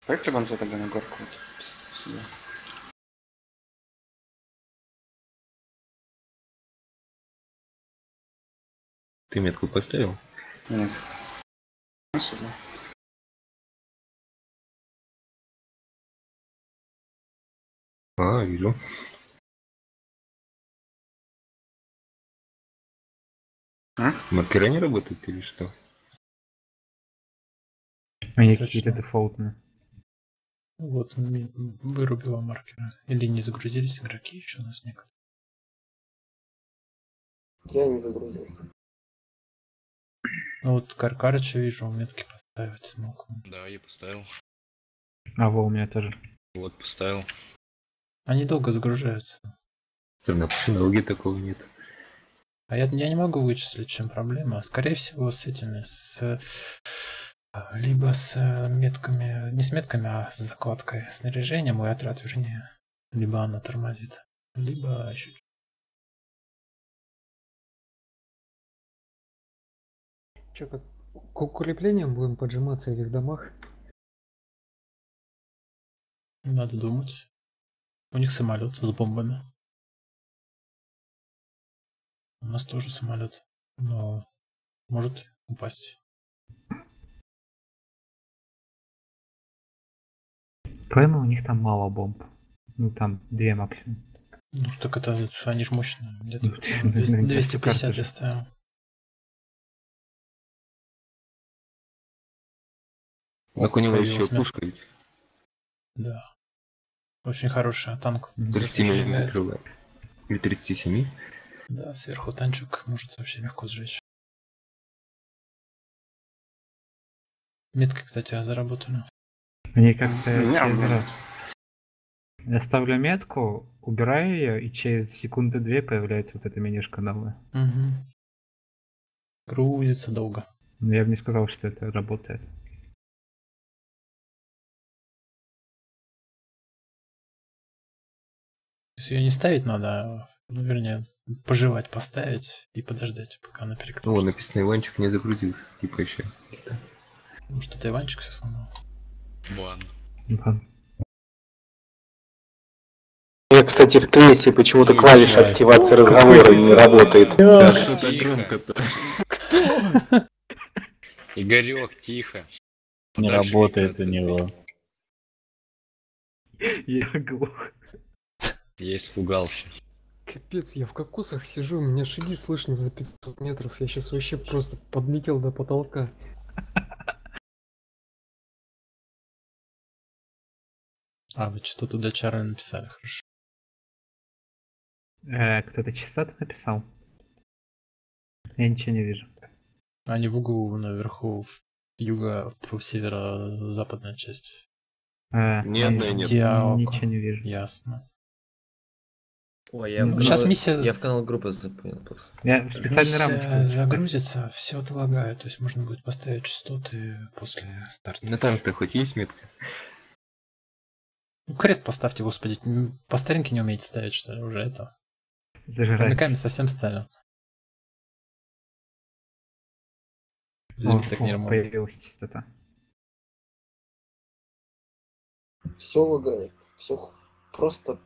Поехали вон за тогда на горку. Вот, сюда. Ты метку поставил? Нет. Ну, сюда. Вижу. А? Маркера не работают или что? Они Точно. какие-то дефолтные. Вот, вырубила маркеры. Или не загрузились игроки еще у нас некоторые. Я не загрузился. Ну вот Каркарыча вижу, метки поставить смог. Да, я поставил. А во, у меня тоже. Вот, поставил. Они долго загружаются. Все равно по аналогии такого нет. А я не могу вычислить, в чем проблема. Скорее всего, с этими, либо с метками, не с метками, а с закладкой снаряжения, мой отряд, вернее. Либо она тормозит, либо еще. Че, как к укреплениям будем поджиматься или в домах? Надо думать. У них самолет с бомбами. У нас тоже самолет, но может упасть. По-моему, у них там мало бомб. Ну там 2 максимум. Ну так это они же мощные. Где-то Ну, 250 я же. ставил. Так у него появилась еще метка. пушка ведь. Да. Очень хорошая танк. 30 миллиметровая. Или 37. Да, сверху танчик может вообще легко сжечь. Метки, кстати, заработали. Они как-то Ням. через раз. Я ставлю метку, убираю ее, и через секунды 2 появляется вот эта менюшка новая. Угу. Грузится долго. Но я бы не сказал, что это работает. То есть ее не ставить надо, ну, вернее, пожевать, поставить и подождать, пока она О, переключится. написано Иванчик не загрузился. Типа еще. Может, это Иванчик все сломал. Ладно. Ладно. Я, кстати, в ТСе почему-то клавиша активации разговора не работает. Да что так Тихо. громко-то? Игорек, тихо. Не Подальше работает от у него. Я глух. Я испугался. Капец, я в кокосах сижу, у меня шаги слышно за 500 метров. Я сейчас вообще просто подлетел до потолка. А, вы что туда чары написали, хорошо. Кто-то часато написал? Я ничего не вижу. Они в углу наверху, в северо-западная часть. Ни одной нет. Диаоко. Ничего не вижу. Ясно. Ой, я Ну, в сейчас канал- миссия- Я в канал группы запомнил просто. Я в специальный рамочку. Миссия загрузится, все отлагает, то есть можно будет поставить частоты после старта. На танк-то хоть есть метка? Ну, крест поставьте, господи. По старинке не умеете ставить, что ли, уже это. Зажирать. Хомяками совсем стали. Так не работает. Появилась частота. Все лагает. Все просто.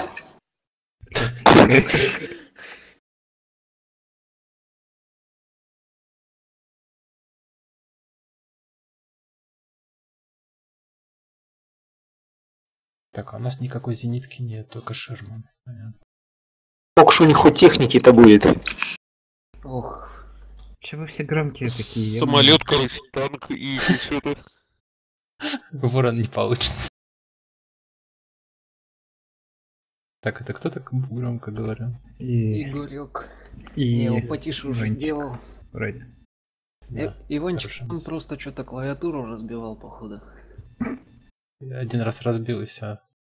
Так, а у нас никакой зенитки нет, только Шерман. Понятно. Только что у них хоть техники-то будет. Ох, Че вы все громкие такие? Самолет, короче, танк и что-то. Ворон не получится. Так, это кто так громко говорил? И Игорек. Я его потише уже Иванчик. сделал. Вроде. Да, Иванчик, хорошая он мысль. просто что-то клавиатуру разбивал, походу. Я один раз разбил и все.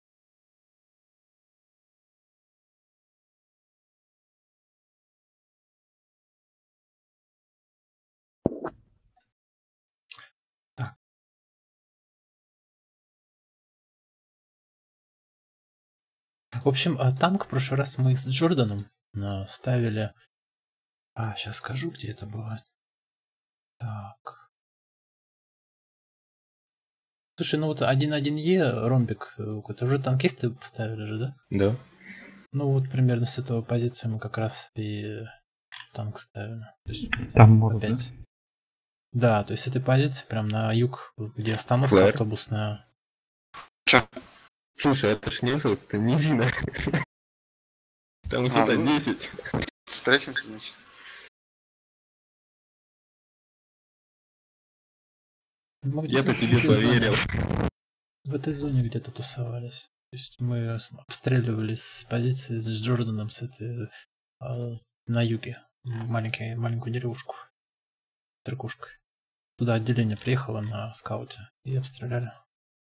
Так. В общем, танк в прошлый раз мы с Джорданом ставили. Сейчас скажу, где это было. Так. Слушай, ну вот 1-1Е, ромбик, это уже танкисты поставили же, да? Да. Ну вот примерно с этого позиции мы как раз и танк ставим. То есть Там может, да? опять. Да, то есть с этой позиции прям на юг, где остановка Флэр. автобусная. Слушай, это ж не высот, это низина. Там высота ну. 10. Спрячемся, значит. Мы Я-то где-то тебе в этой поверил. зоне- В этой зоне где-то тусовались. То есть мы обстреливали с позиции с Джорданом с этой на юге. Маленькую деревушку. Церкушкой. Туда отделение приехало на скауте и обстреляли.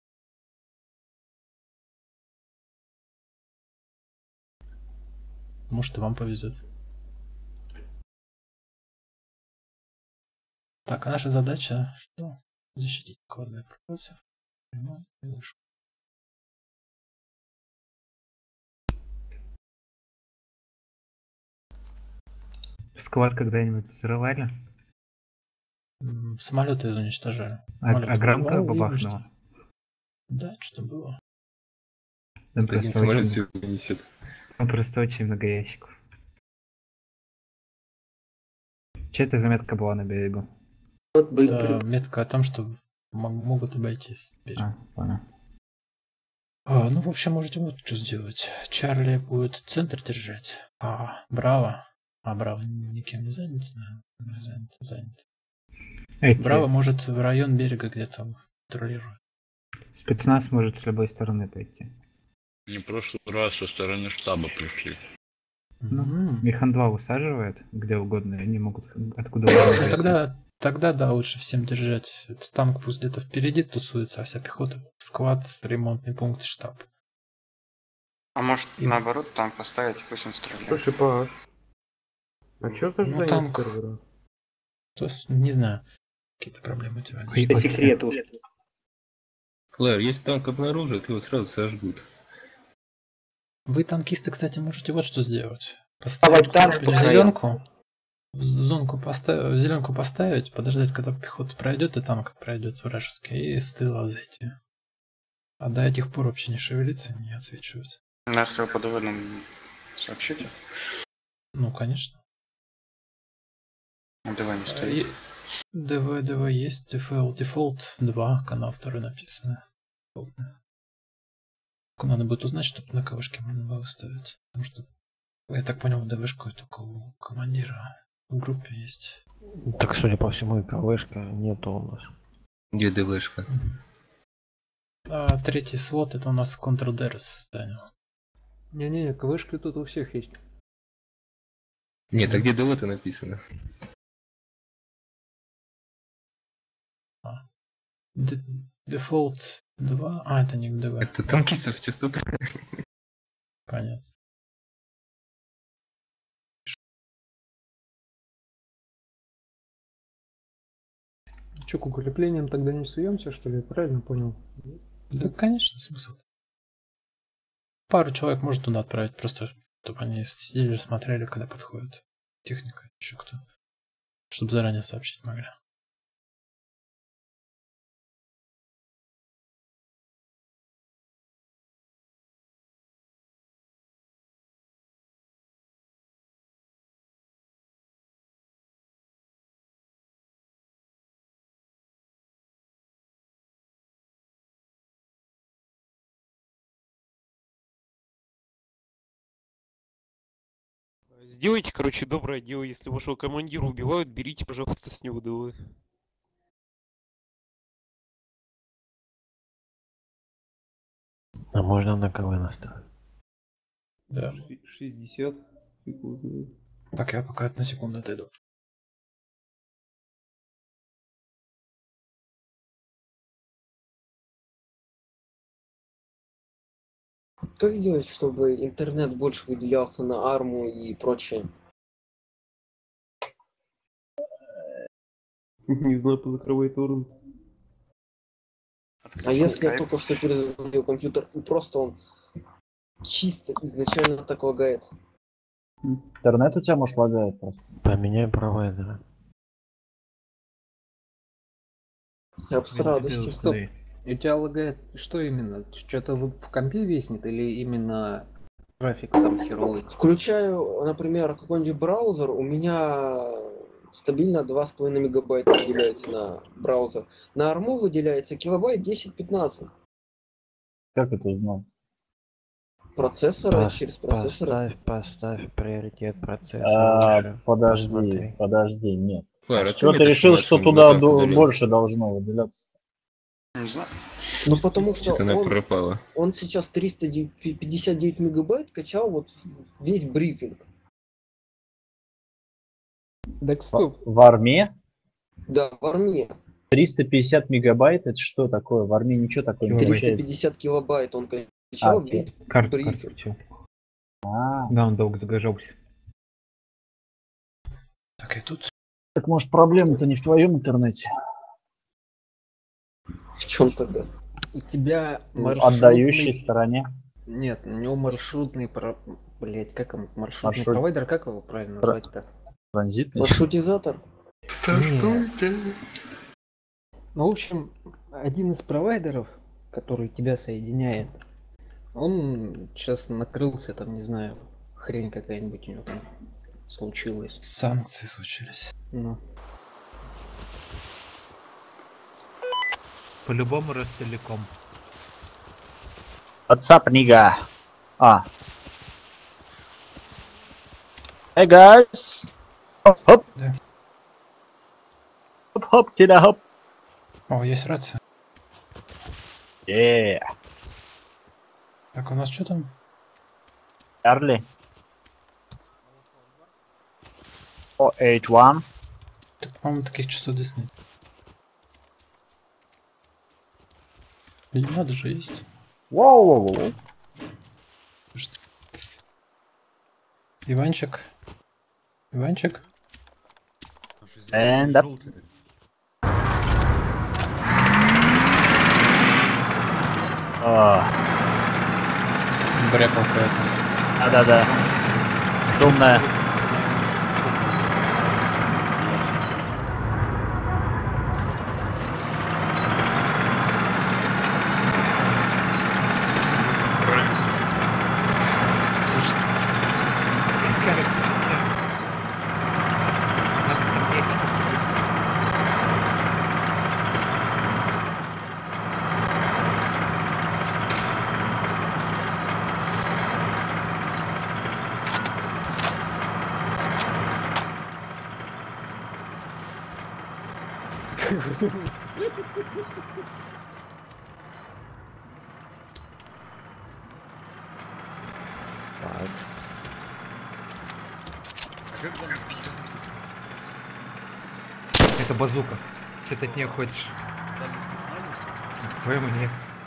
Может, и вам повезет. Так, а наша задача что? Защитить кладные процессов. Прямо и выше. Склад когда-нибудь взрывали? Самолеты уничтожали. А гранка взорвал и бабахнула? уничтожил. Да, что было. Там Это один просто самолет очень- все несет. там просто очень много ящиков. Че это заметка была на берегу? Это метка о том, что могут обойтись. А, понял. Ну, в общем, можете вот что сделать. Чарли будет центр держать, а Браво никем не занят, да? Занят. Браво может в район берега где-то патрулирует. Спецназ может с любой стороны пойти. Не в прошлый раз со стороны штаба пришли. Ну, их Ан-2 высаживает где угодно, и они могут откуда угодно зайти. Тогда да, лучше всем держать. Этот танк пусть где-то впереди тусуется, а вся пехота в склад, ремонтный пункт, штаб. А может, наоборот, там поставить, и пусть он стреляет. Слушай, Паш, а чё за Ну, ждание танк. сервера? То есть, не знаю, какие-то проблемы у тебя. Ой, По вообще. секрету. Флэр, если танк обнаружат, его сразу сожгут. Вы, танкисты, кстати, можете вот что сделать. Поставить танк в по зеленку, в зеленку поставить, подождать, когда пехота пройдет, и танк пройдет вражеский, и с тыла зайти. А до этих пор вообще не шевелиться, не отсвечивать. Если вы по ДВ нам сообщите. Ну, конечно. ДВ не стоит. ДВ есть, дефолт 2, канал 2 написано. Надо будет узнать, чтобы на КВшке можно было ставить. Потому что, я так понял, ДВшку только у командира в группе есть. Так, судя по всему, и КВшка нету у нас. Где ДВшка? А третий слот это у нас контрдерс занял. Не-не-не, КВшки тут у всех есть. Нет, а где ДВ-то написано? Дефолт 2. А, это не ДВ. Это танкистов частота. Понятно. Че, к укреплениям тогда не суемся, что ли? Правильно понял? Да, конечно, смысл. Пару человек может туда отправить, просто чтобы они сидели, смотрели, когда подходит техника, еще кто. Чтобы заранее сообщить могли. Сделайте, короче, доброе дело. Если вашего командира убивают, берите, пожалуйста, с него ДВ. А можно на КВ наставить? Да. 60. Так, я пока на секунду отойду. Как сделать, чтобы интернет больше выделялся на арму и прочее? Не знаю, позакрывай торрент. А если я только что перезагрузил компьютер и просто он чисто изначально так лагает? Интернет у тебя, может, лагает просто? Поменяй провайдера. Я бы с радостью. Стоп. У тебя лагает что именно? Что-то в компе виснет или именно график сам херовый? Включаю, например, какой-нибудь браузер, у меня стабильно 2,5 мегабайта выделяется на браузер. На арму выделяется килобайт 10-15. Как это узнал? Процессора, через процессор. Поставь приоритет процессора. Подожди, нет. Клэр, Чего ты решил, что туда больше должно выделяться? Не знаю. Ну потому что Она пропала. он сейчас 359 мегабайт качал вот весь брифинг. Так стоп. В армии? Да, в армии. 350 мегабайт, это что такое? В армии ничего такого не получается. 350 килобайт он качал весь брифинг. Да, он долго загружался. Так и тут. Так может проблема-то не в твоем интернете? В чем тогда? У тебя Отдающей стороне. Нет, у него маршрутный Блять, как он? Маршрутный Маршрут- провайдер, как его правильно назвать-то? Транзитный. Маршрутизатор? Ну, в общем, один из провайдеров, который тебя соединяет, он сейчас накрылся, там, не знаю, хрень какая-нибудь у него там случилась. Санкции случились. Ну. По-любому Ростелеком. WhatsApp, nigga. Hey guys. Хоп. Да. Хоп-хоп, кида-хоп. О, есть рация. Так, у нас что там? Charlie. OH1. Так, по-моему, таких частот здесь нет. Или надо же есть. Воу-воу-воу. Иванчик. Иванчик. And up. Брякал какая-то. Да-да-да. Шумная. Это базука. Что ты от нее хочешь? По-моему, нет.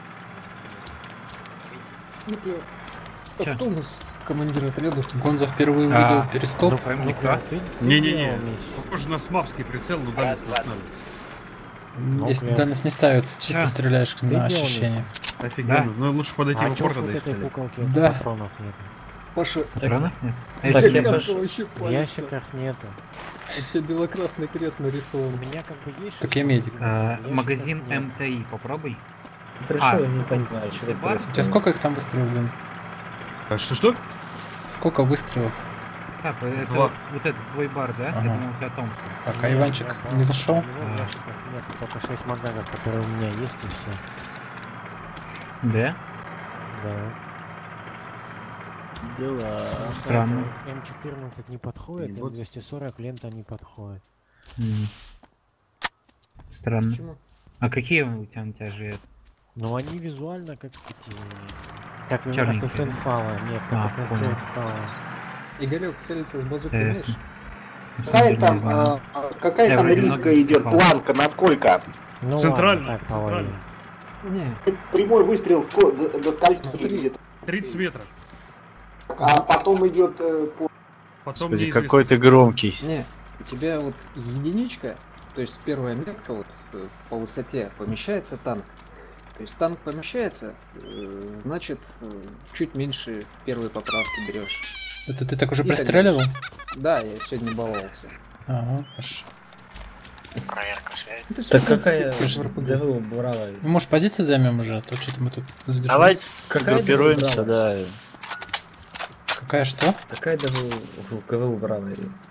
А кто у нас командир отряда? Гонза впервые увидел перископ. Ну, по-моему, никто. Не-не-не. Похоже на смапский прицел, но дальность не становится. Здесь дальность не ставится, чисто стреляешь на ощущение. Офигенно. Ну лучше подойти в упор тогда и стрелять. Да. Патронов нет. Паша, Патронов нет? Так, у я тебя прошу, вообще в палится. ящиках нету. У тебя бело-красный крест нарисован. У меня как бы есть. Так я медик. Магазин МТИ попробуй. Хорошо, я не понимаю, что это У происходит. тебя сколько их там выстрелов, Гонз? Что-что? Сколько выстрелов? Так, это Два. вот этот твой бар, да? Ага. Я думал, у тебя Том. Так, а Иванчик не зашел? В ящиках нет, только 6 магазов, которые у меня есть, и все. Да? Да. Дела. Странно. М14 не подходит, М240 лента не подходит. Странно. Почему? А какие у тебя живет? Но они визуально как эти... Как Чёрненькие, от Фенфала. Нет, как от понял. Фенфала. Игорек целится с базукой, знаешь? Ясно. Какая там, какая там вроде риска много идет? попал. Планка насколько? Ну Центрально, ладно, так, центрально. половина. Не, Прямой выстрел до скольки идет? 30 метров. А потом идет Потом Господи, неизвестно. какой ты громкий. не. У тебя вот единичка, то есть первая метка вот по высоте помещается танк. То есть танк помещается, значит чуть меньше первой поправки берешь. Это ты так уже И пристреливал? Да, я сегодня баловался. Ага, хорошо. Проверка связи. Ну, то есть, Так в принципе, какая конечно, ДВ брала? Ну, может, позиции займем уже, а то что-то мы тут задержались. Давайте сгруппируемся, да. Какая что? Какая ДВ в КВ брала?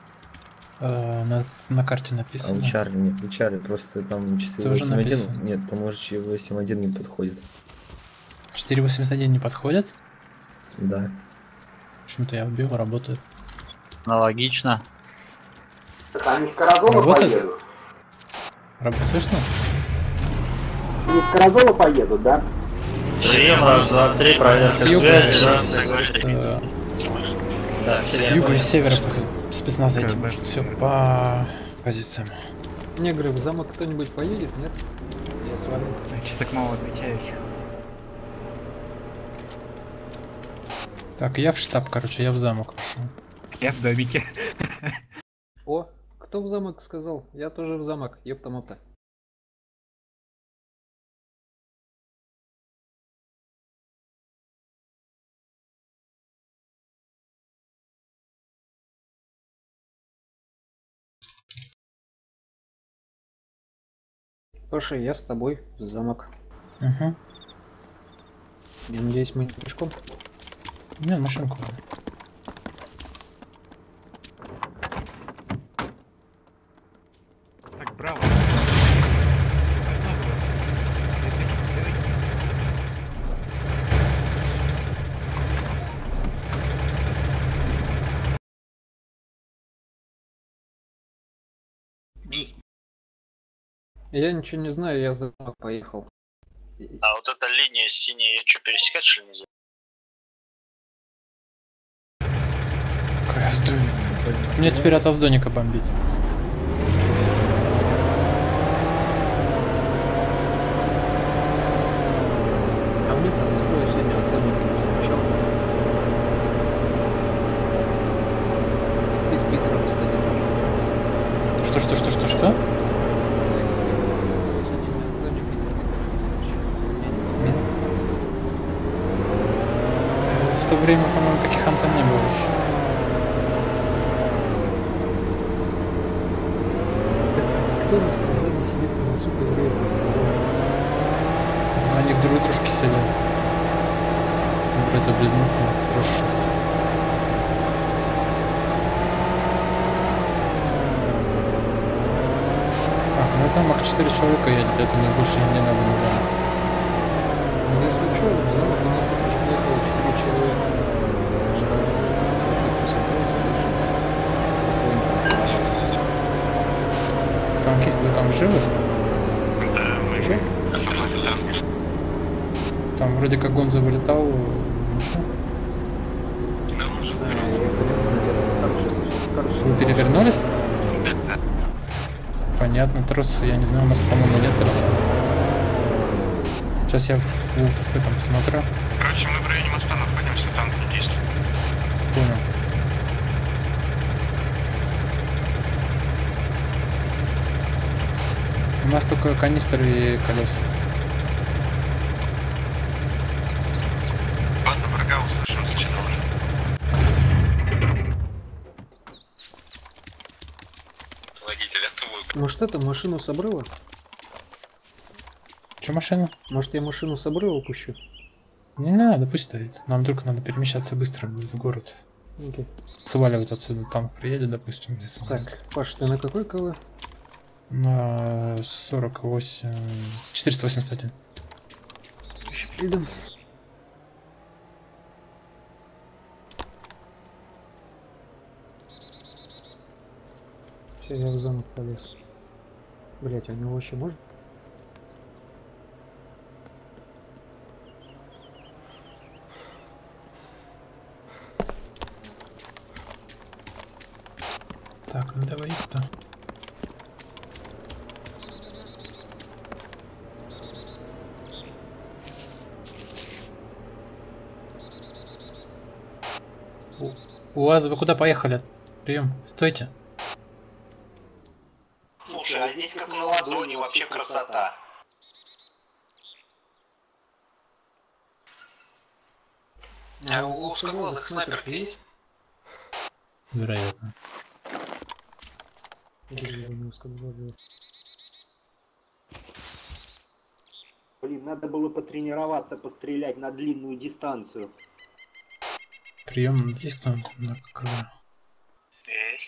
На карте А написано. у Чарли нет, у Чарли просто там 481. Нет, там может 481 не подходит. 481 не подходит? Да. Почему-то я убил, работает. Аналогично. Так они скорозово Работает? поедут. Слышно? Они скорозово поедут, да? Прием, раз, два, три, проверка связи. Да, с юга и с севера спецназ зайти может. Все по позициям. Негры, в замок кто-нибудь поедет, нет? Я с вами. Че так мало отвечающих? Так, я в штаб, короче, я в замок пошел. Я в домике. О, кто в замок сказал? Я тоже в замок, ёпта-мота. Паша, я с тобой в замок. Угу. Я надеюсь, мы не пешком. Не, машинку. Так, браво. Я ничего не знаю, я в замок поехал. А вот эта линия синяя, ее что, пересекать что ли нельзя? Какая стройная. Мне теперь от Аздоника бомбить. А мне там стоит сегодня Аздоника не встречал. Из Питера постадил. Что? В то время, по-моему, таких антенн не было еще. Кто у нас там сзади сидит на носу, появляется столом? Они друг дружке сидят. Братья-близнецы, сросшиеся. На замок 4 человека едет, это мне больше не надо на замок. Ну, если что, в замок у нас только что ехало 4 человека. Так что, если кто собрался, по своим Танкисты, вы там живы? Да, мы Там вроде как Гонза вылетал. Ничего? Вы перевернулись? Понятно, трос, я не знаю, у нас, по-моему, нет троса. Сейчас я в этом посмотрю. Короче, мы в районе моста находимся, танк не действует. Понял. У нас только канистры и колеса. Ладно, врага услышим, зачитал. Водителя твой. Может, это машину с обрыва? Че машина? Может, я машину с обрыва пущу? Не надо, пусть стоит. Нам вдруг надо перемещаться быстро в город. Окей. Сваливать отсюда, там приедет, допустим, если он Так, Паш, ты на какой КВ? на 48... 481. Еще придам. Сейчас я в замок полез. Блять, а у него еще можно? Так, ну давай сюда. УАЗ, вы куда поехали? Прием, стойте. Слушай, а здесь как на ладони, вообще красота. А у узкоглазых снайперки есть? Вероятно. Или не узкоглазые? Блин, надо было потренироваться, пострелять на длинную дистанцию. Прием есть кто? На КВ? Есть.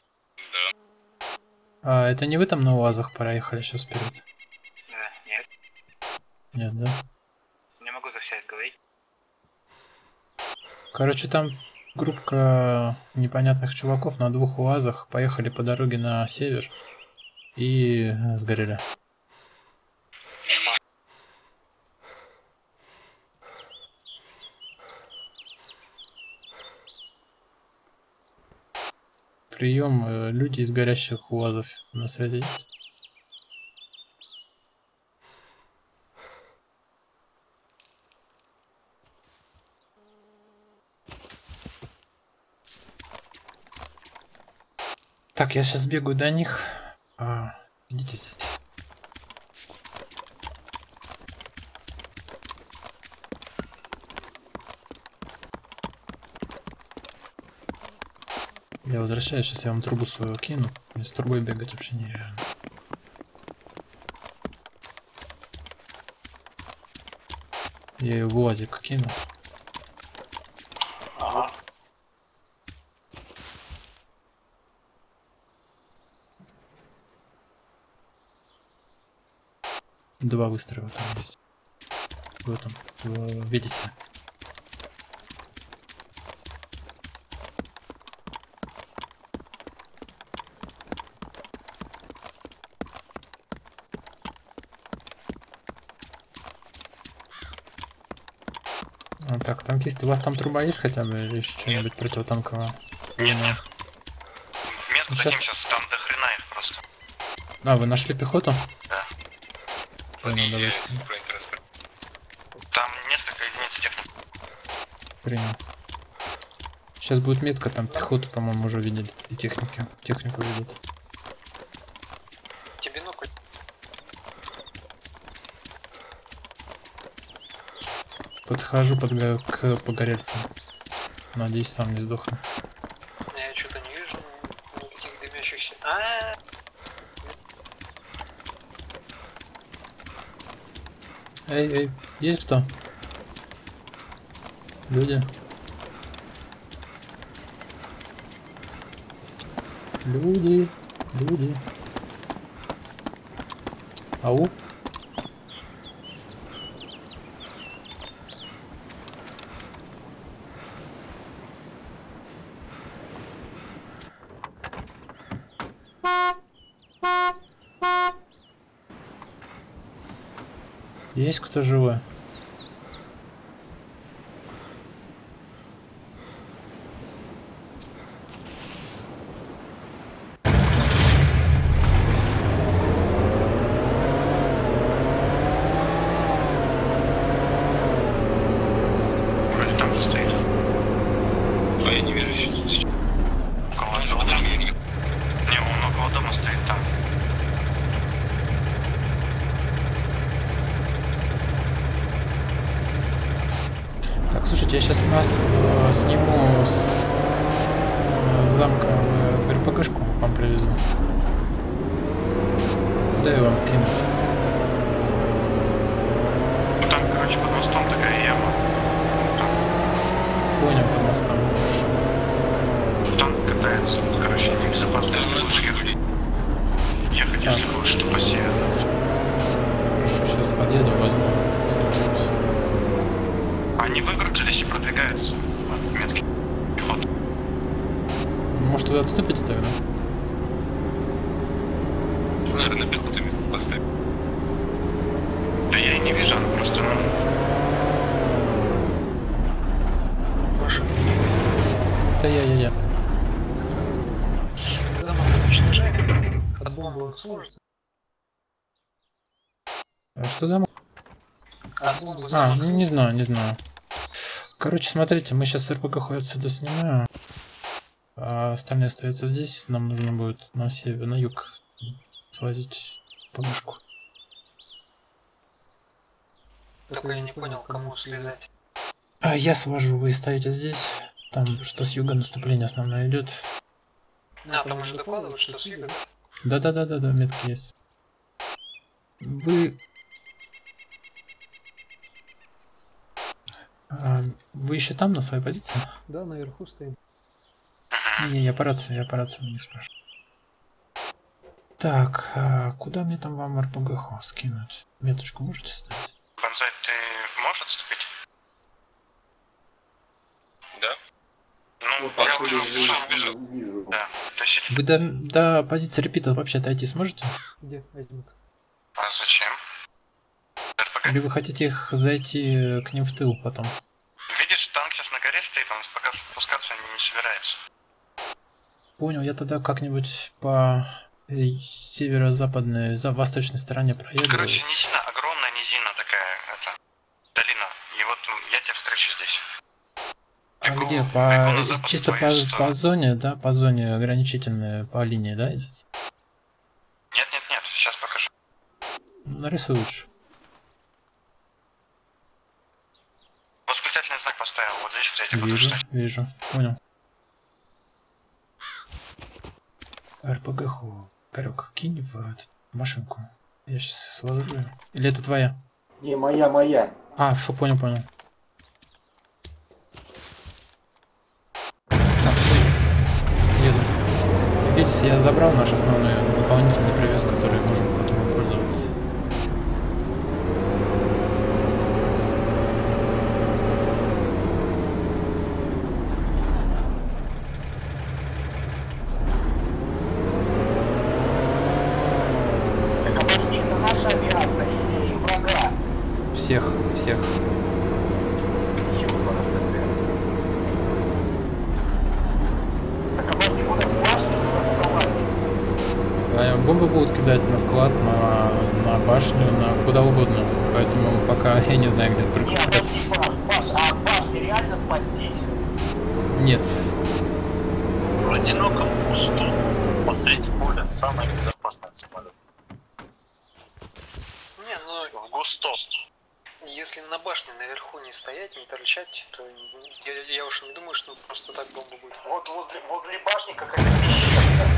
А, это не вы там на УАЗах проехали сейчас вперед? Да, нет. Нет, да? Не могу за всех говорить. Короче, там группка непонятных чуваков на 2 УАЗах поехали по дороге на север и сгорели. Прием, люди из горящих УАЗов на связи есть? Так, я сейчас бегаю до них. Идите здесь. Я возвращаюсь, сейчас я вам трубу свою кину. Мне с трубой бегать вообще нереально. Я ее в УАЗик кину. Ага. Два выстрела там есть. В этом, в Велисе. Так, танкисты, у вас там труба есть хотя бы или еще что-нибудь противотанковое? Нет. Метку Сейчас... дадим сейчас, там до хрена их просто. А, вы нашли пехоту? Да. Понял, давайте. Там несколько единиц техники. Принял. Сейчас будет метка, там пехоту, по-моему, уже видели. И технику видят. Тебе ну-ка. Подхожу к погорельцам. Надеюсь, сам не сдохну. Я что-то не вижу никаких дымящихся. Эй, есть кто? Люди? Люди. Ау? Есть кто живой? Вроде там же стоит. А я не вижу сейчас. У кого дома? Не, он около дома стоит там. Так, слушайте, я сейчас нас сниму с замка в РПГшку, вам привезу. Куда я вам кинуть? Ну там, короче, под мостом такая яма. Понял, под мостом. Там катается, короче, небезопасно. Лучше ехать. Ехать, если хочешь, что по северу. Хорошо, сейчас подъеду, возьму. Они выгрузились и продвигаются от метки пехоты. Может, вы отступите тогда? Наверное, пехоту поставить. Да я и не вижу, она просто, Это я. Замок уничтожаем. От бомбы сложится. Что за... не знаю. Короче, смотрите, мы сейчас РПГ отсюда снимаем. А остальные остаются здесь. Нам нужно будет на север, на юг свозить помышку. Только я не понял, кому слезать. А я свожу, вы стоите здесь. Там что с юга наступление основное идет. Там уже докладывают, что с юга. Да, метки есть. Вы Вы еще там, на своей позиции? Да, наверху стоим. Не, я по рации не спрашиваю. Так, куда мне там вам РПГХ скинуть? Меточку можете ставить? Бонзай, ты можешь отступить? Да? Ну, я убежу. Да. Вы до позиции репита вообще дойти сможете? Где? Азимут. А зачем? Или вы хотите их зайти к ним в тыл потом? Видишь, танк сейчас на горе стоит, он пока спускаться не собирается. Понял, я тогда как-нибудь по северо-западной, восточной стороне проеду. Короче, низина, огромная низина такая, долина. И вот я тебя встречу здесь. А где? Чисто по зоне, да? По зоне ограничительной, по линии, да? Нет, сейчас покажу. Нарисуй лучше. Восклицательный знак поставил, вот здесь вот я буду ждать. Вижу, понял. РПГХ. Корёк, кинь в эту машинку. Я сейчас сложу. Или это твоя? Не, моя. А, все, понял. Так, еду. Видите, я забрал наш основной дополнительный привес, который можем потом пользоваться. Всех. Бомбы будут кидать на склад, на башню, на куда угодно. Поэтому пока я не знаю, где прикрепляться. А башни реально спать здесь? Нет. В одиноком кусту посреди поля самое безопасное самолет. Не, ну в густо. Если на башне наверху не стоять, не торчать, то я уж не думаю, что просто так бомба будет. Вот возле башни какая-то пещерка.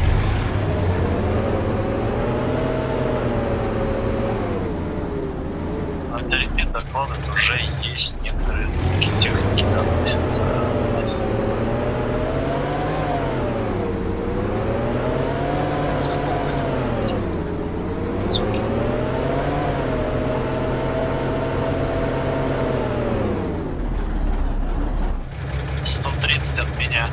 Антеллипед докладывает, уже есть некоторые звуки техники доносятся на землю. От меня.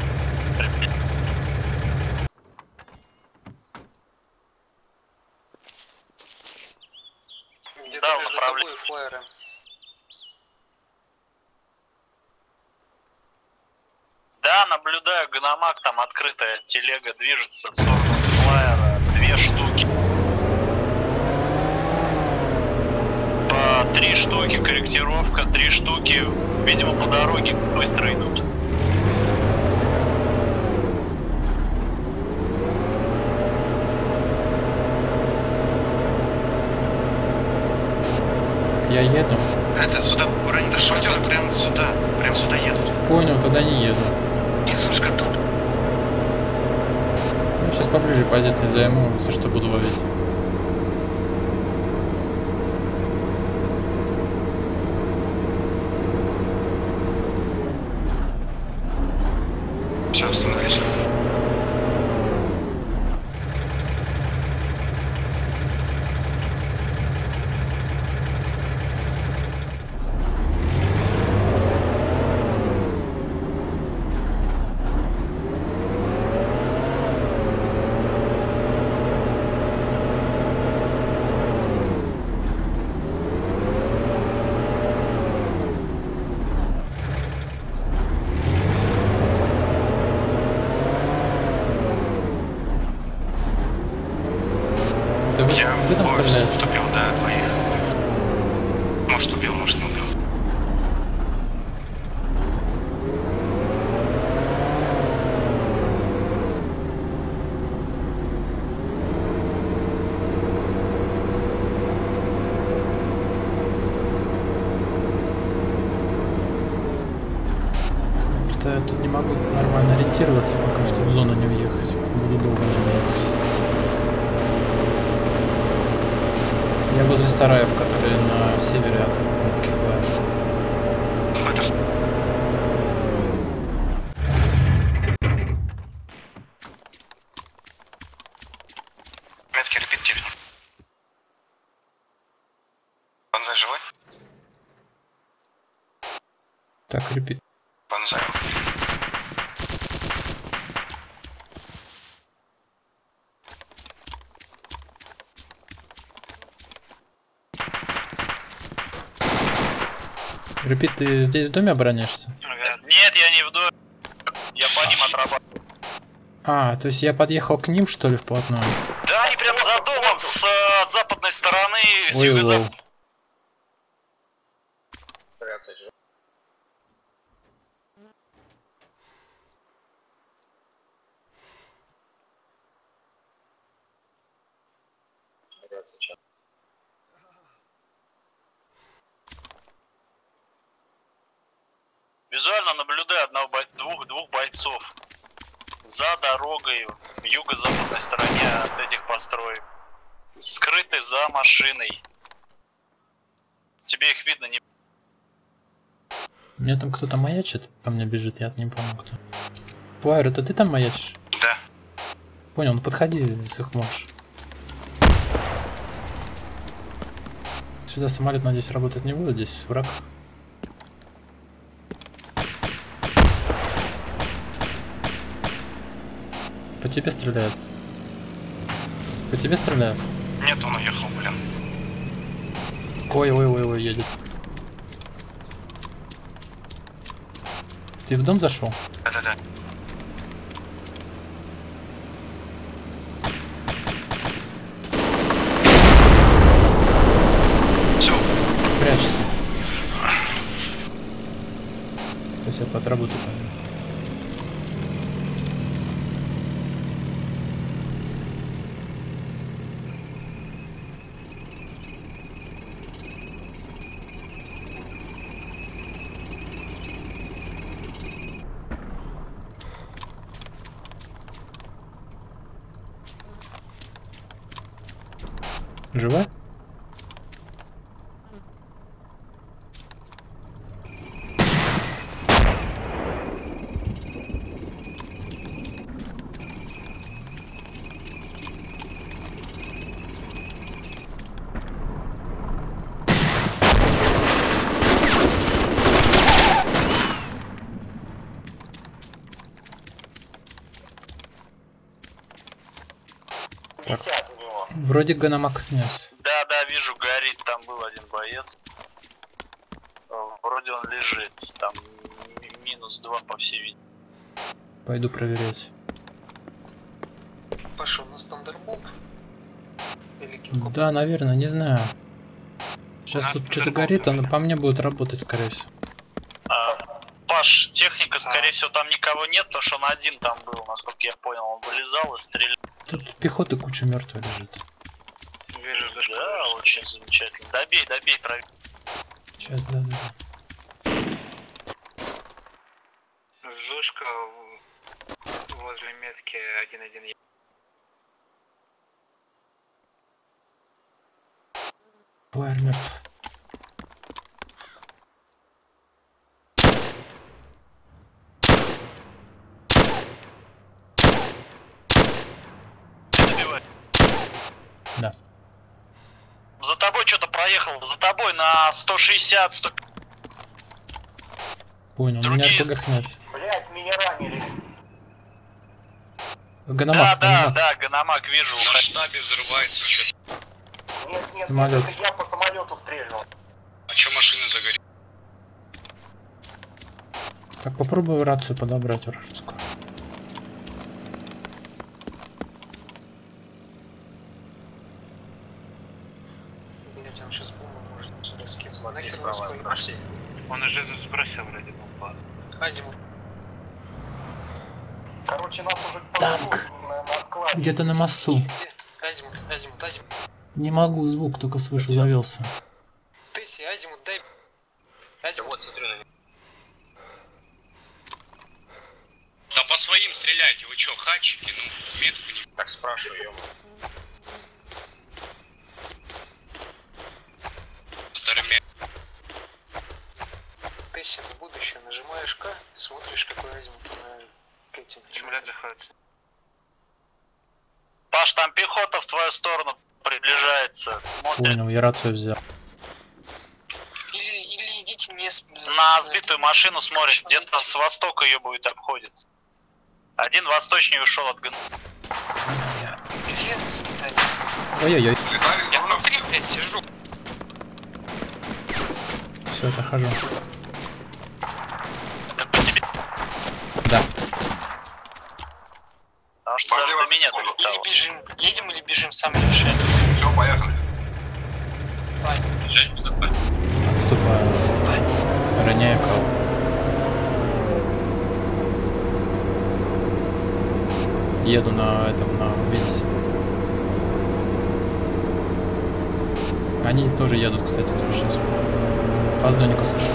Где-то между тобой и флайером. Да, наблюдаю, Ганамак, там открытая телега движется в сторону флайера. 2 штуки. По 3 штуки корректировка, 3 штуки, видимо, по дороге быстро идут. Я еду. Это сюда, бронь, шахтеры прям сюда едут. Понял, тогда не еду. Не слышка тут. Ну, сейчас поближе позиции займу, если что, буду ловить. Все, остановились. Ты там стреляешь? Вступил, да, твоих. Может убил, может не убил. Просто я тут не могу нормально ориентироваться, пока что в зону не въехать. Буду долго не въехать. Я возле сараев, которые на севере от Киева. Так, репит. Бонзай. Репит, ты здесь в доме обороняешься? Нет, я не в доме. Я по ним отрабатываю. А, то есть я подъехал к ним, что ли, вплотную? Да, они прям за домом с западной стороны, с Ой, лол. юго-запада. Визуально наблюдаю двух бойцов за дорогой в юго-западной стороне от этих построек. Скрыты за машиной. Тебе их видно не... У меня там кто-то маячит, по мне бежит, я не помню кто. Пуайр, это ты там маячишь? Да. Понял, ну подходи, если их можешь. Сюда самолет, надеюсь, работать не будет, здесь враг. По тебе стреляют. По тебе стреляют? Нет, он уехал, блин. Ой, едет. Ты в дом зашел? Да. Все. Прячься. Сейчас я подработаю. Жива? Так. Вроде Ганамак снес. Да, вижу, горит, там был один боец. Вроде он лежит, там -2 по всей видимости. Пойду проверять. Паша, у нас Тандерболт? Да, наверное, не знаю. Сейчас тут что-то горит, оно по мне будет работать, скорее всего. Паш, техника, скорее всего, там никого нет, потому что он один там был, насколько я понял, он вылезал и стрелял. Тут пехоты куча мертвых лежит. Вижу, да, очень замечательно. Добей, проверь. Сейчас, да. Зушка возле метки 1-1. Пуайр мертв. Да. За тобой что-то проехал, за тобой на 160, 100... Понял, у меня РПГ нет. Блять, меня ранили. Ганамак, да, Ганамак вижу. На штабе взрывается что-то. Нет, самолет. это я по самолету стрельнул. А чё машина загорит? Так, попробую рацию подобрать вражескую. Блять, он сейчас бомбу может раскидывать. Смотри, справа, прошли. Он уже сбросил вроде бомбу. Азимут. Короче, нас уже Танк. на складе. Где-то на мосту. Азимут. Не могу, звук только слышу, завелся. Тесси, Азимут, дай. Азимут. Вот, смотрю на него. Да по своим стреляйте, вы чё, хачики, ну, метку не... Так, спрашиваю, ё. Старыми... Тесси на будущее нажимаешь К, смотришь, какой Азимут на Кэти. Самолет заходит. Паш, там пехота в твою сторону приближается, смотрит. Понял, я рацию взял. Или идите не с... На сбитую машину смотрит, где-то с востока ее будет обходить. Один восточнее ушел от ГН. Где слетать? Ой-ой-ой. Я внутри, блядь, сижу. Все, отхожу. Да. Потому что даже до меня долетало. Или бежим. Едем или бежим, сами решаем. Все, поехали. Отступаю. Роняю кого. Еду на этом, на Венсе. Они тоже едут, кстати, тоже сейчас. Поздоника слышу.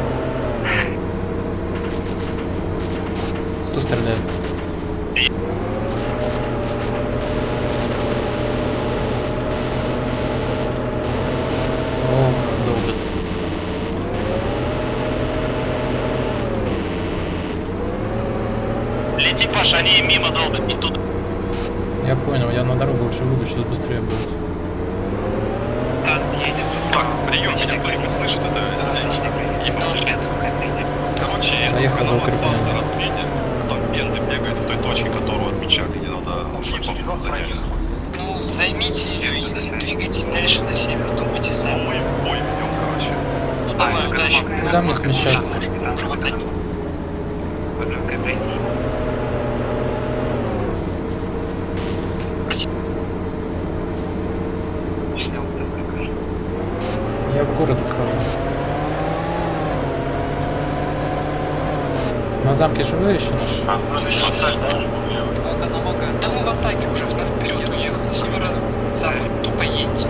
Кто стреляет? О, долбит. Лети, Паша, они мимо долбят, не туда. Я понял, я на дорогу лучше выйду, сейчас быстрее будет. Танк едет. Так, прием, меня только слышит, это здесь. Короче, заехал до укрепления. Разведен, там бенды бегают в той точке, которую отмечали, где надо шипов занять. Ну, займите ее и двигайтесь дальше на север, думайте сами. Мы в бой ведем, короче. Ну давай, удачи. Куда мне смещаться? Уже вот так. Я в город отхожу. На замке живые еще наши? Да мы в атаке уже вперед уехали, северо-запад, тупо едьте.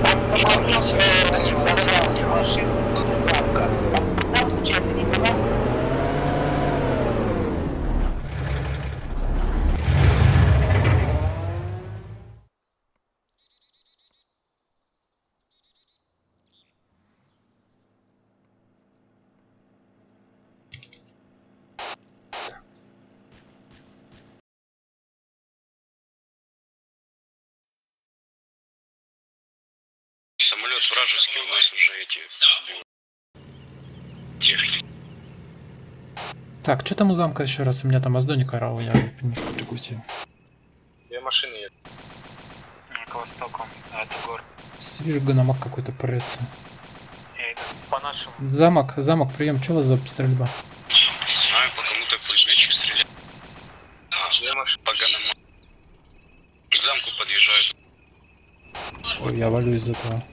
Самолет вражеский у нас уже эти сбил. Техники. Так, что там у замка еще раз? У меня там Аздоник орал, я немножко прикусил. Две машины едут. К востоку, а это город. Вижу, гономак какой-то прется. Я иду по нашему. Замок, прием, что у вас за стрельба? Не знаю, по кому-то пулеметчик стреляет. Две машины по ганаму. К замку подъезжают. Ой, я валю из этого.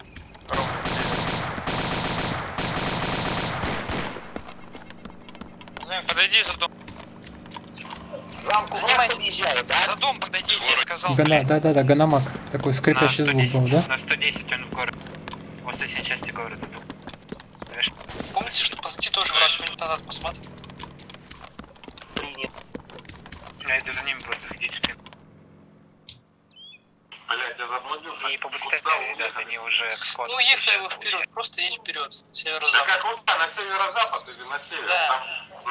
Подойди за дом. Замку Занимайте. подъезжают, да? За дом подойдите, я сказал. Да, гономак. Такой скрипящий звук был, да? На 110 он в город. В восточной части города. Помните, что позади тоже враг, минут назад посмотрел? Принят. Я иду за ними, просто ходить в спину. Блять, я заблудился. И побыстрее, ребят, они уже к складу. Ну, ехай его вперед, просто едь вперед. Да Северо-запад. как вот на северо-запад или на север? Да.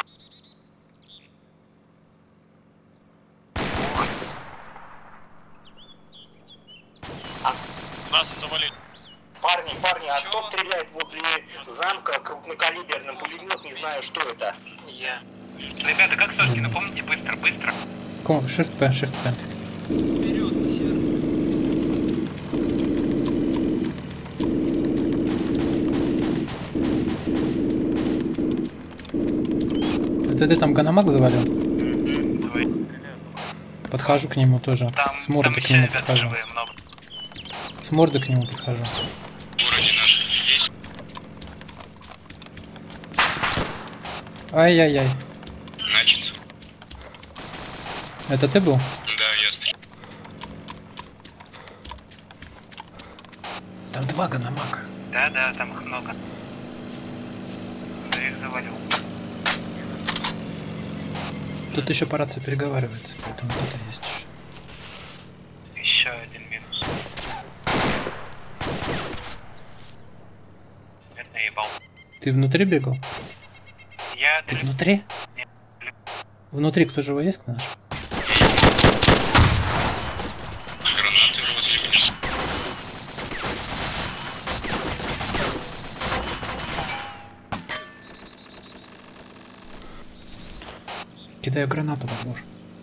Нас завалили. Парни, а кто стреляет возле замка крупнокалиберным пулемет, не знаю, что это. Я. Ребята, как сошки, напомните быстро. Shift P. Вперед, на север. Это ты там гономак завалил? Подхожу к нему тоже. С морды к нему подхожу. С морды к нему подхожу. В городе наши есть. Ай-яй-яй. Значит. Это ты был? Да, я стрелял. Там два гономака. Да, там их много. Да их завалил. Тут еще по рации переговаривается, поэтому это есть еще. Еще один минус. Это наебал. Ты внутри бегал? Я... Ты внутри? Нет. Внутри кто живой есть, наш? Гранаты розливались. Кидаю гранату под нож.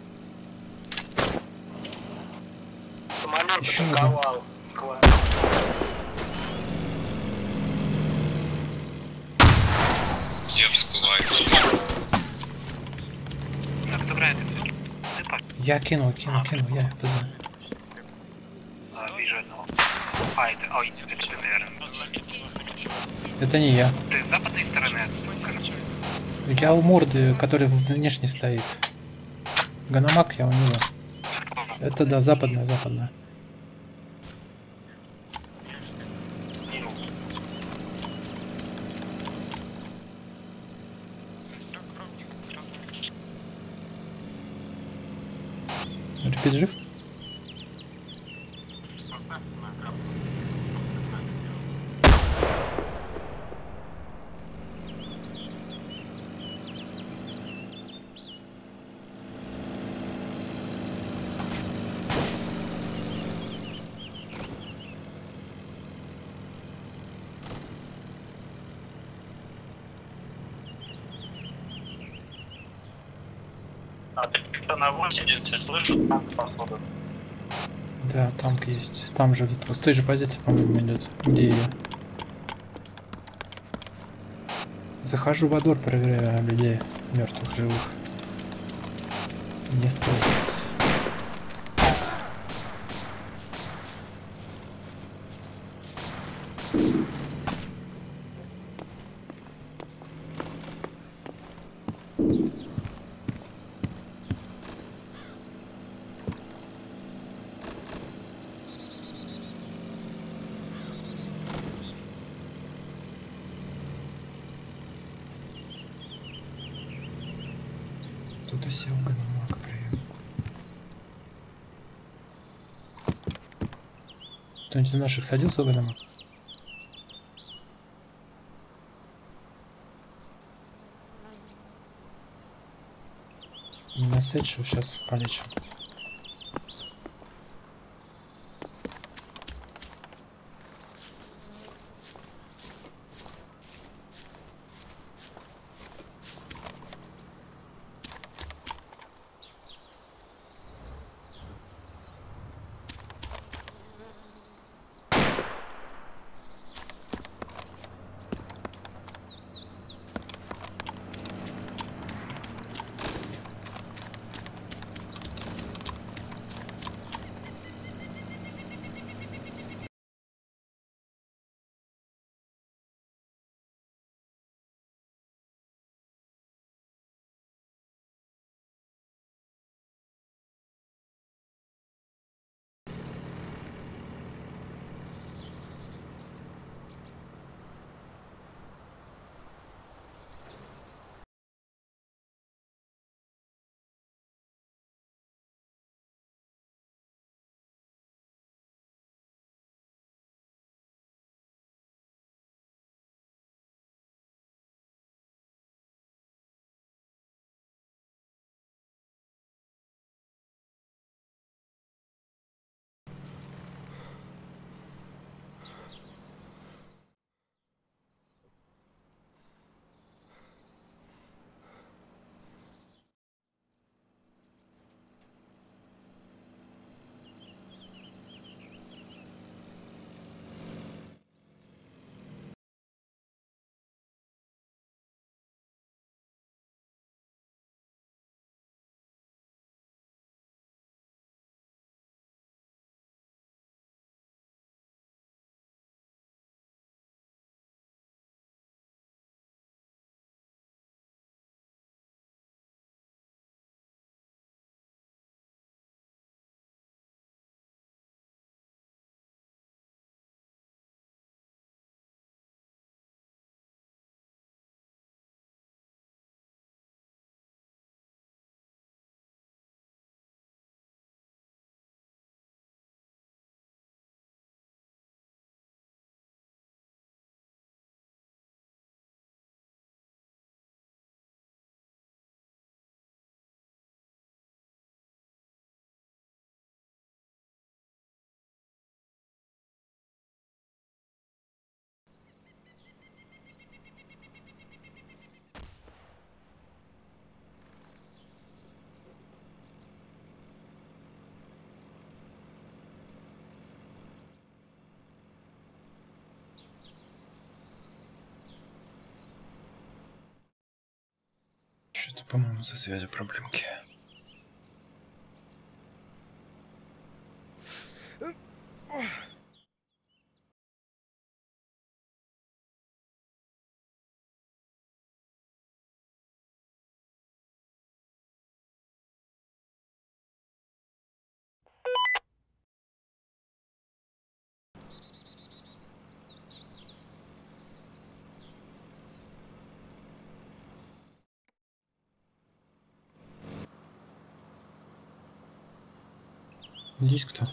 Самолет Еще атаковал склад. Я всплываю. Так, кто брает это? Я кинул, я ПЗ. Вижу одного. Это ты, наверное. Это не я. Ты с западной стороны от Я у морды, который внешне стоит. Ганамак я у него. Это да, западная. Репит жив? На 80 слышу танк походу. Да, танк есть. Там же, с той же позиции, по-моему, идет. Где я? Захожу во двор, проверяю людей, мертвых, живых. Не стоит. Кто-то сел в Ганамак, привет. Кто-нибудь из наших садился в Ганамак? Не насечу, сейчас полечу. Что-то, по-моему, со связью проблемки. Есть кто?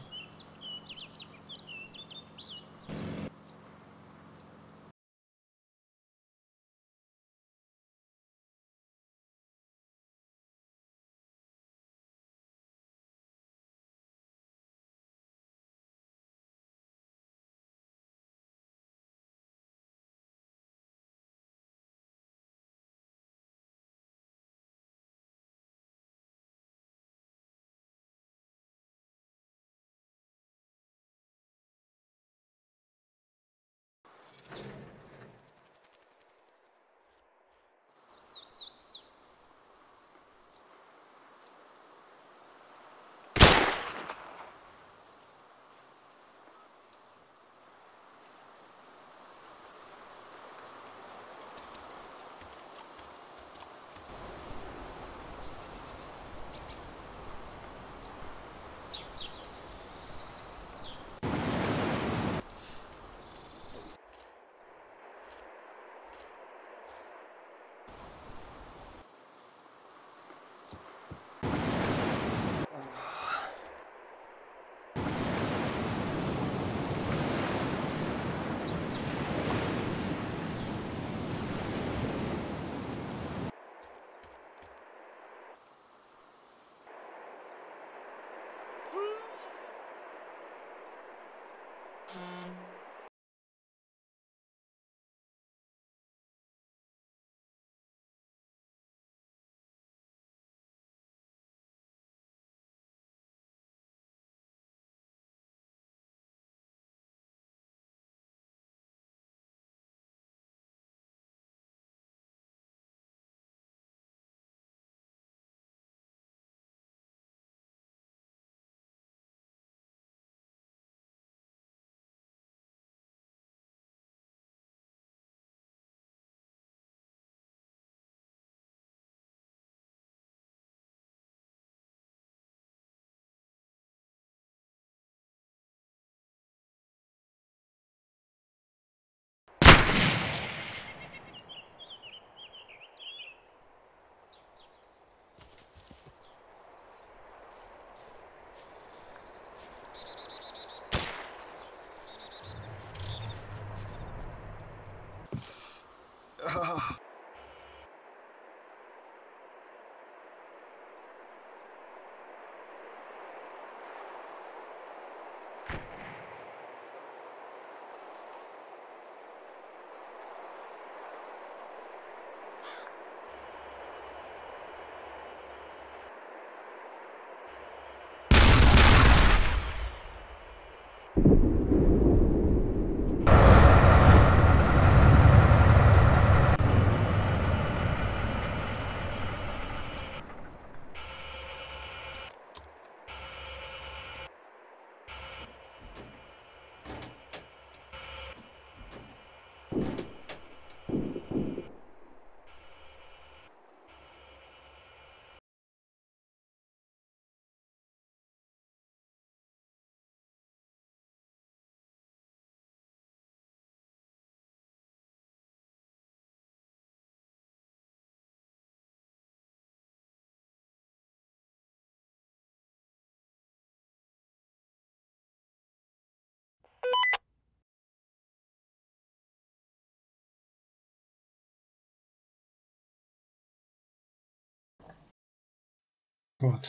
Вот.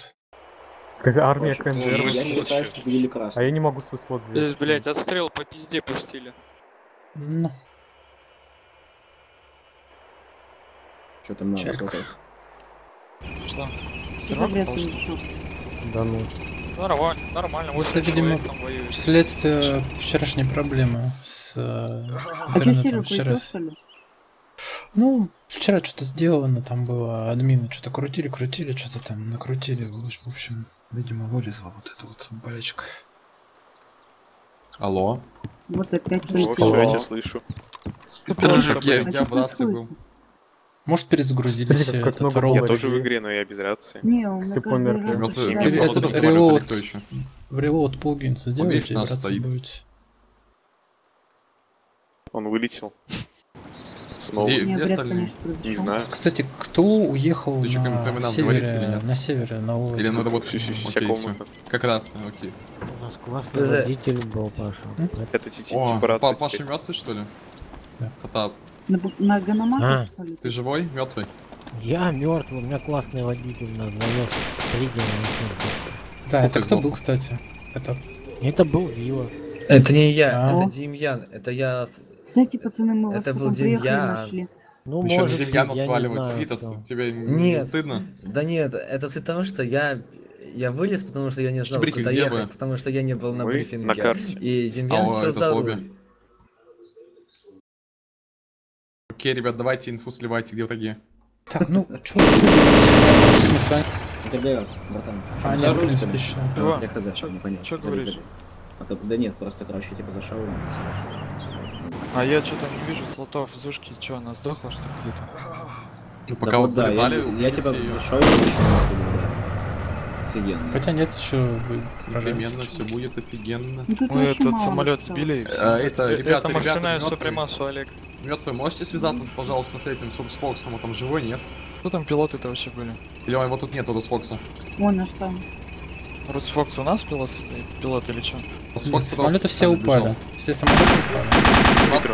Как армия КНДР. Я считаю, что были красные. А я не могу свой слот взять. Здесь, блядь, отстрел по пизде пустили. Ну. Что там надо слотать? Что? Да ну. Нормально, нормально. 8 Это, видимо, человек там воюют. следствие вчерашней проблемы с... А что, Сирик уйдёт, что ли? Ну, вчера что-то сделано, там было, админы что-то крутили, что-то там накрутили. В общем, видимо, вылезла вот эта вот болячка. Алло. Вот опять Вот, я тебя слышу. Я в рации был. Может, перезагрузились этот Я роут? тоже в игре, но я без рации. Не, у меня каждый раз Этот релоуд, в релоуд пулгин сделайте, нас стоит. Он вылетел. Снова. Где остальные? Не знаю. Кстати, кто уехал Ты что, на севере, на улице? Или надо вот Вся окей, комната. всё. Как раз, окей. У нас классный водитель был, Паша. Это О, типа рация. Паша мертвый, что ли? Да. Потап, на Ганамаке, что ли? ты живой? Мертвый? Я мертвый, у меня классный водитель нас завез триггер. Да, это кто был, кстати? Это был Вива. Это не я, это Демьян, это я... Кстати, пацаны, мы вас Это был потом приехали Демьян. нашли. Ну, Еще на может быть, Демьяна я не сваливать. знаю, Витас, кто. тебе не стыдно? Да нет, это суть того, что я вылез, потому что я не знал, Брифинг куда где ехать, вы? потому что я не был на Мы брифинге. на карте. И Демьян О, сел это за лобби. руль. Окей, ребят, давайте инфу сливайте, где враги. Так, ну, чё? В смысле? Это ГС, братан. А, За нет, в руль, принципе, что ли? ещё. Я хз, непонятно. чё Залез, говоришь? залез. А то- да нет, просто, короче, типа зашел. А я что-то не вижу слотов в зушке, что, она сдохла, что ли, где-то? Ну, пока вы да, полетали, я тебя все её. зашел и офигенно. Хотя нет, еще Непременно все будет офигенно. Ну, тут Мы вообще этот мало самолет всего. сбили. Это, ребята, машина мёртвые. Супремасу, Олег. Мертвый, можете связаться, пожалуйста, с этим, с Фоксом, он там живой, нет? Кто там пилоты-то вообще были? Или его тут нету, Русфокса? Вон на что. Русфокс у нас пилот или что? Русфокс самолеты все упали. Все самолеты упали. Он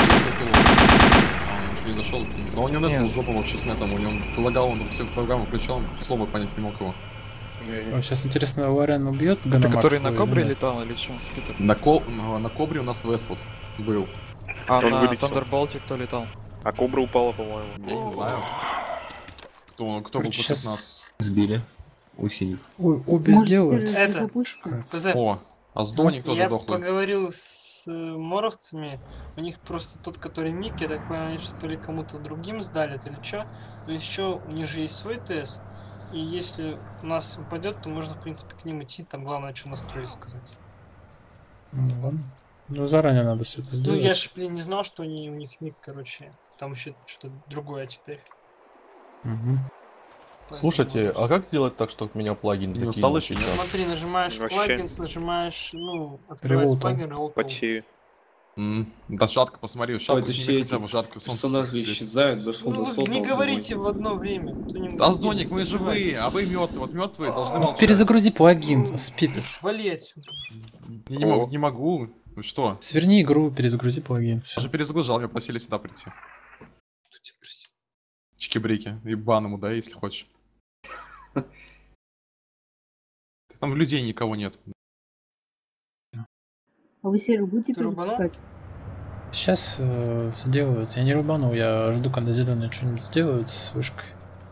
еще не зашел. Но у него нет был жопа вообще с нетом, у него полагал, он всю программу включал, слово понять не мог его. Сейчас интересно, Лорен убьет Это Ганамак который свой на или Кобре нет? летал или что? Спитер? На Кобре у нас Вествуд был. А Он на вылетел. Тандерболте кто летал? А Кобра упала, по-моему. Я не знаю. Кто был против нас? Сбили. Усилив. Обе Может, сделают. сервис запустим? О, а Сдоник тоже Я дохлый. поговорил с моровцами, у них просто тот, который миг, я так понимаю, они что ли кому-то другим сдали, или что. Но еще у них же есть свой ТС, и если у нас упадет, то можно, в принципе, к ним идти, там главное, что настроить сказать. Ну, ладно. Ну, заранее надо все это Ну, сделать. я ж, блин, не знал, что у них миг, короче, там еще что-то другое теперь. Мгм. Слушайте, а как сделать так, чтобы меня плагин закинул? устал еще сейчас? Смотри, нажимаешь Вообще. плагинс, нажимаешь, ну, открывается Reload. плагин, Reload. Потею. Да жарко, посмотри, шапку это сними все хотя эти бы, жарко, солнце персонажи светит. исчезают, зашел Ну, за вы стол. не там говорите думаю. в одно время. кто-нибудь Аздоник, не мы живые, переживайте. а вы мертвые, вот мертвые должны молчать. Перезагрузи плагин, спит. И свали отсюда. Не могу. Ну что? Сверни игру, перезагрузи плагин. Я же перезагружал, меня просили сюда прийти. Чики-брики. И бан ему, да, если хочешь. Там людей никого нет. А вы серию будете Ты рубанул? перезапускать? Сейчас сделают. Я не рубанул, я жду, когда зеленые что-нибудь сделают с вышкой.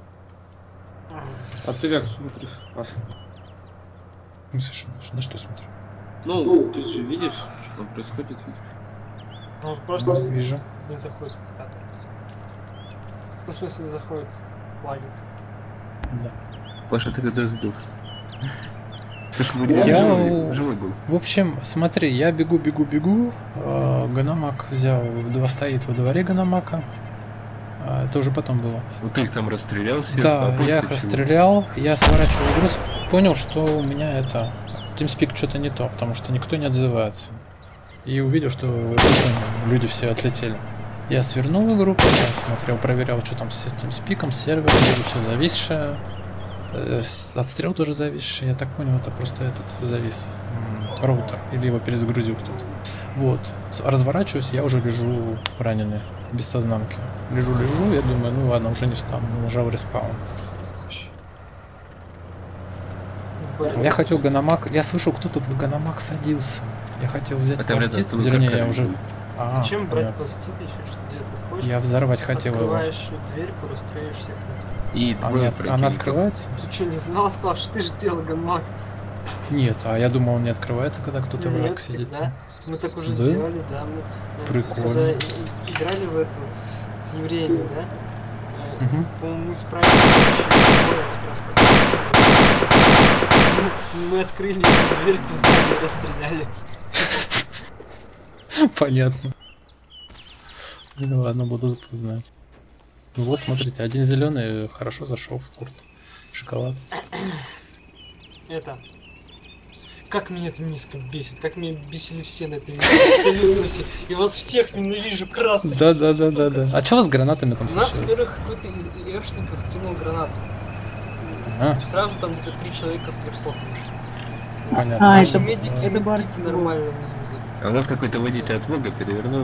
А ты как смотришь, Паша? Ну, слушай, на что смотрю? Ну, ты же видишь, что там происходит. Ну, просто Вижу. не заходит в спектатор. Ну, в смысле, не заходит в плагин. Да. Паша, ты когда сдохся? Ты ж живой был. В общем, смотри, я бегу. Ганамак взял, стоит во дворе Ганамака. Это уже потом было. Ну ты их там расстрелял всех? Да, а после я их чего? расстрелял, я сворачивал игру, понял, что у меня это... TeamSpeak что-то не то, потому что никто не отзывается. И увидел, что люди все отлетели. Я свернул игру, смотрел, проверял, что там с TeamSpeak, с сервером, все зависшее. Отстрел тоже зависший, я так понял, это просто этот завис. Роутер, или его перезагрузил кто-то. Вот. Разворачиваюсь, я уже лежу раненый, без сознанки. Лежу, я думаю, ну ладно, уже не встану, нажал респаун. Я хотел Ганамак, я слышал, кто-то в Ганамак садился. Я хотел взять пластид, вернее, я уже... Зачем брать понятно. пластид еще что делать? Подходишь, Я взорвать хотел его. открываешь дверьку, расстреляешь всех. И Она открывается? Ты что, не знал, Паш? Ты же делал ганмак. Нет, а я думал, он не открывается, когда кто-то враг Нет, сидит. всегда. Мы так уже Да? делали, да. Мы, Прикольно. когда играли в эту с евреями, да, по-моему, мы справились как раз мы открыли дверьку сзади, расстреляли. Понятно. Ну ладно, буду запоминать. Ну вот, смотрите, один зеленый хорошо зашел в курт. Шоколад. Это. Как меня это низко бесит, как меня бесили все на этой миссии, абсолютно все. Я вас всех ненавижу, красных. Да. А что у вас с гранатами там У нас, случилось? во-первых, какой-то из ИЭшников кинул гранату. Ага. И сразу там где-то 3 человека в 300 вышло. Понятно. Наши медики медкиты нормально не юзали. А у нас какой-то водитель от Вога перевернул.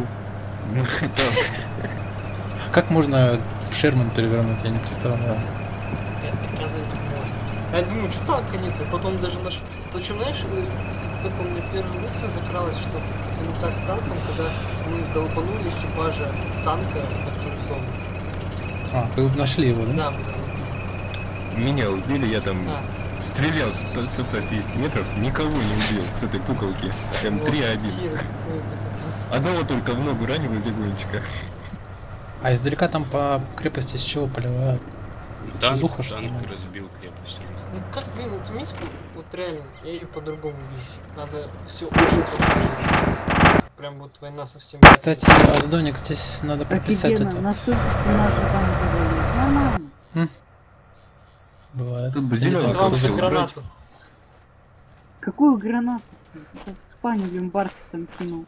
Как можно Шерман перевернуть, я не представляю. Оказывается, можно. А я думаю, что танка нет, и потом даже наш... Причем, знаешь, только у меня первая мысль закралась, что что-то не так с танком, когда мы долбанули экипажа танка на краю зоны. А, вы нашли его, да? Да, мы Меня убили, я там стрелял с 150 метров, никого не убил с этой пуколки. Прям 3-1. Одного только в ногу ранил и бегунчика. А издалека там по крепости с чего поливают? Танк что ли? разбил крепость. Ну как, блин, эту миску, вот реально, я ее по-другому вижу. Надо все очень по-другому сделать. Прям вот война совсем... Кстати, Аздоник, здесь надо прописать Офигенно, это. настолько, что наши там завалили. Нормально. Бывает. Тут бы зеленый Это вам же гранату. Какую гранату? Это в спальне, блин, Барсик там кинул.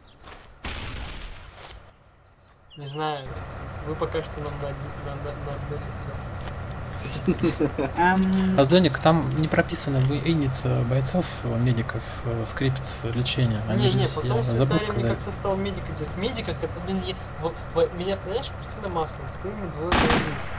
Не знаю, вы пока что нам на одно лицо. Аздоник, там не прописано инит бойцов, медиков, скрипт лечения. Они же Не, здесь, потом я с забыл инвентарем сказать. как-то стал медика делать. Медика, это, блин, меня, понимаешь, картина маслом, стоим мы двое на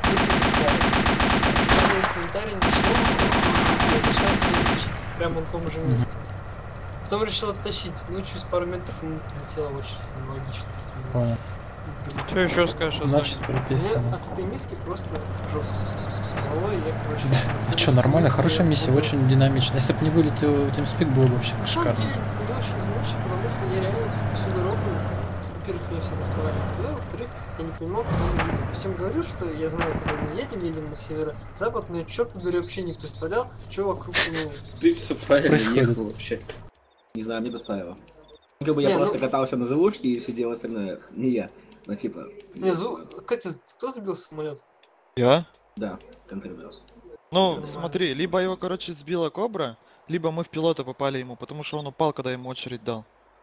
самое с инвентарем начала лечить, прямо на том же месте. Потом решил оттащить, ну через пару метров ему прилетела очередь, аналогично. Понял. Что еще скажешь? Значит, Мне прописано. от этой миски просто жопа. Головой я, короче... А что, нормально, хорошая миссия, очень динамичная. Если бы не вылетел TeamSpeak, было бы вообще На самом шикарно. деле, мне очень лучше, потому что я реально всю дорогу, во-первых, меня все доставали куда, во-вторых, я не понимал, куда мы едем. Всем говорил, что я знаю, куда мы едем на северо-запад, но я, черт побери, вообще не представлял, что вокруг, ну... Ты все правильно ехал вообще. Не знаю, мне доставило. Как бы я просто катался на завушке и сидел остальное, не я. Ну типа... Не, кстати, кто сбил самолет? Я? Да, контриброс. Ну, смотри, либо его, короче, сбила Кобра, либо мы в пилота попали ему, потому что он упал, когда ему очередь дал.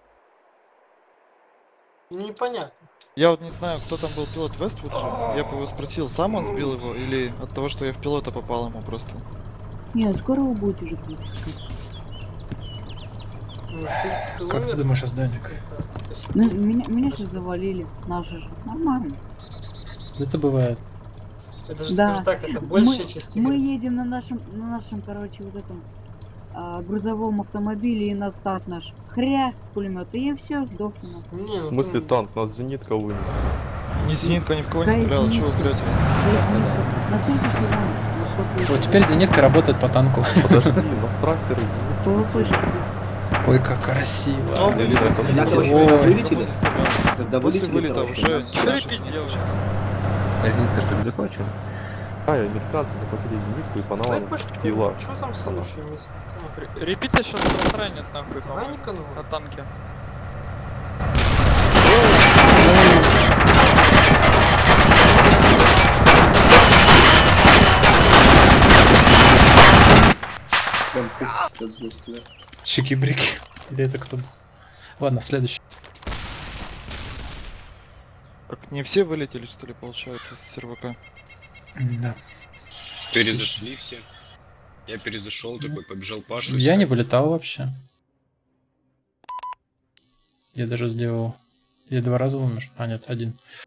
Ну, непонятно. Я вот не знаю, кто там был пилот Вествуд же. Я бы его спросил, сам он сбил его, или от того, что я в пилота попал ему просто. Нет, скоро вы будете уже пропускать. Как ты думаешь, Аздоник? Ну, меня же завалили. Наши же. Нормально. Это бывает. Это же, скажу так, это большая часть игры. Мы едем на нашем, короче, вот этом грузовом автомобиле, и нас танк наш хряк с пулемета, и все, сдохнем. В смысле танк? Нас зенитка вынес. Не зенитка ни в кого не стреляла, чего вы врете? Настолько, что вам после... Вот теперь зенитка работает по танку. Подожди, у нас трассеры зенитка. Ой, как красиво. Когда вылетели? Когда После вылетели, вылета уже... Что репить делать? А зенитка что ли захвачена? Американцы захватили зенитку и по нам пила. Что там следующая миска? Репите сейчас протаранят нахуй, Давай Никону. на танке. Чики-брики. Или это кто был? Ладно, следующий. Так не все вылетели, что ли, получается, с РВК? Да. Перезашли все. Я перезашел, такой побежал Пашу. Я не вылетал вообще. Я даже сделал... Я 2 раза умер. А нет, 1.